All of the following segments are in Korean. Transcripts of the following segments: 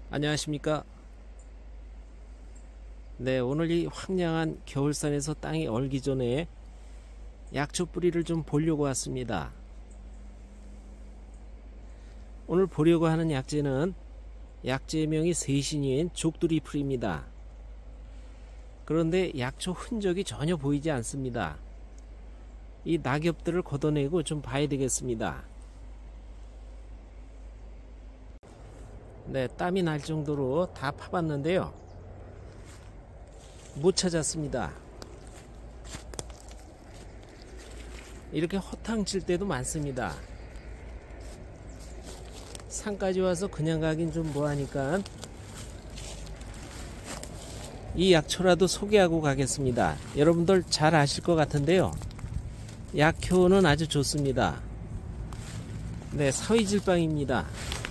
안녕하십니까. 네, 오늘 이 황량한 겨울산에서 땅이 얼기 전에 약초 뿌리를 좀 보려고 왔습니다. 오늘 보려고 하는 약재는 약재명이 세신인 족두리 풀입니다. 그런데 약초 흔적이 전혀 보이지 않습니다. 이 낙엽들을 걷어내고 좀 봐야 되겠습니다. 네, 땀이 날 정도로 다 파봤는데요, 못 찾았습니다. 이렇게 허탕 칠 때도 많습니다. 산까지 와서 그냥 가긴 좀 뭐하니까 이 약초라도 소개하고 가겠습니다. 여러분들 잘 아실 것 같은데요, 약효는 아주 좋습니다. 네, 서위질방입니다.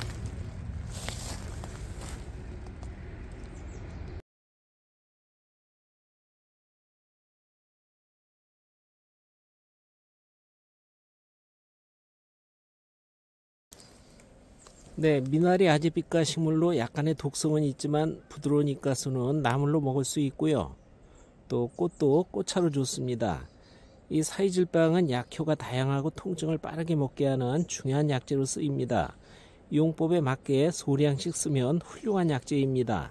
네, 미나리 아제비과 식물로 약간의 독성은 있지만 부드러운 잎가수는 나물로 먹을 수 있고요. 또 꽃도 꽃차로 좋습니다. 이 사이질방은 약효가 다양하고 통증을 빠르게 먹게 하는 중요한 약재로 쓰입니다. 용법에 맞게 소량씩 쓰면 훌륭한 약재입니다.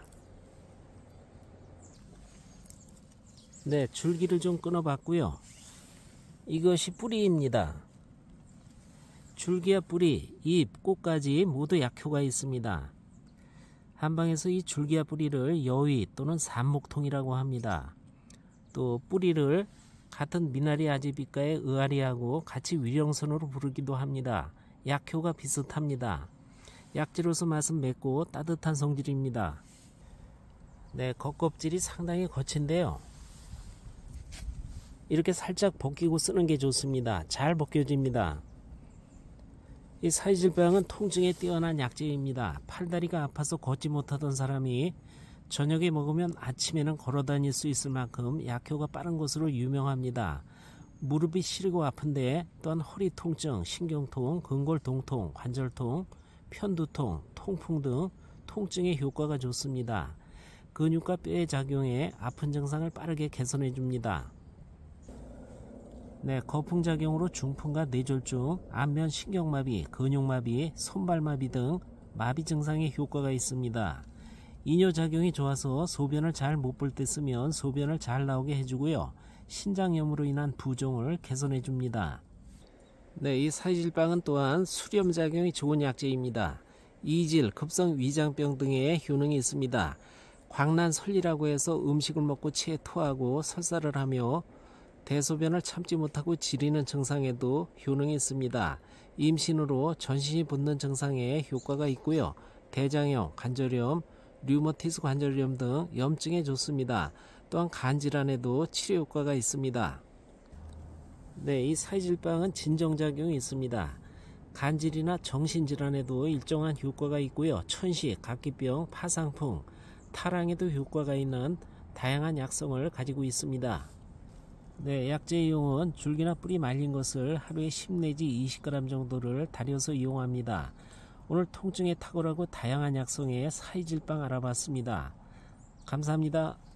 네, 줄기를 좀 끊어봤고요. 이것이 뿌리입니다. 줄기와 뿌리, 잎, 꽃까지 모두 약효가 있습니다. 한방에서 이 줄기와 뿌리를 여위 또는 산목통이라고 합니다. 또 뿌리를 같은 미나리 아제비과의 의아리하고 같이 위령선으로 부르기도 합니다. 약효가 비슷합니다. 약재로서 맛은 맵고 따뜻한 성질입니다. 네, 겉껍질이 상당히 거친데요, 이렇게 살짝 벗기고 쓰는 게 좋습니다. 잘 벗겨집니다. 이 사이질방은 통증에 뛰어난 약재입니다. 팔다리가 아파서 걷지 못하던 사람이 저녁에 먹으면 아침에는 걸어다닐 수 있을 만큼 약효가 빠른 것으로 유명합니다. 무릎이 시리고 아픈데 또한 허리 통증, 신경통, 근골동통, 관절통, 편두통, 통풍 등 통증에 효과가 좋습니다. 근육과 뼈에 작용해 아픈 증상을 빠르게 개선해 줍니다. 네, 거풍작용으로 중풍과 뇌졸중, 안면 신경마비, 근육마비, 손발마비 등 마비 증상에 효과가 있습니다. 이뇨작용이 좋아서 소변을 잘 못 볼 때 쓰면 소변을 잘 나오게 해주고요, 신장염으로 인한 부종을 개선해 줍니다. 네, 이 사이질방은 또한 수렴작용이 좋은 약재입니다. 이질, 급성 위장병 등의 효능이 있습니다. 광란설리라고 해서 음식을 먹고 체해 토하고 설사를 하며 대소변을 참지 못하고 지리는 증상에도 효능이 있습니다. 임신으로 전신이 붓는 증상에 효과가 있고요, 대장염, 관절염, 류머티스 관절염 등 염증에 좋습니다. 또한 간질환에도 치료 효과가 있습니다. 네, 이 사이질방은 진정작용이 있습니다. 간질이나 정신질환에도 일정한 효과가 있고요, 천식, 각기병, 파상풍, 탈항에도 효과가 있는 다양한 약성을 가지고 있습니다. 네, 약재 이용은 줄기나 뿌리 말린 것을 하루에 10 내지 20g 정도를 달여서 이용합니다. 오늘 통증에 탁월하고 다양한 약성의 사이질방 알아봤습니다. 감사합니다.